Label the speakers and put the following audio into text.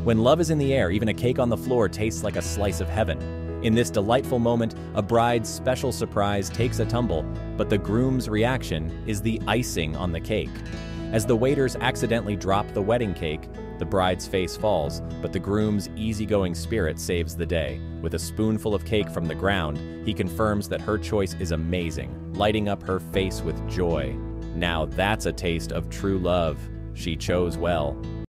Speaker 1: When love is in the air, even a cake on the floor tastes like a slice of heaven. In this delightful moment, a bride's special surprise takes a tumble, but the groom's reaction is the icing on the cake. As the waiters accidentally drop the wedding cake, the bride's face falls, but the groom's easygoing spirit saves the day. With a spoonful of cake from the ground, he confirms that her choice is amazing, lighting up her face with joy. Now that's a taste of true love. She chose well.